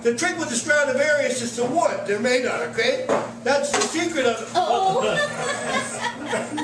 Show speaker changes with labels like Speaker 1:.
Speaker 1: the trick with the Stradivarius is the wood they're made on, okay? That's the secret of it.
Speaker 2: Oh.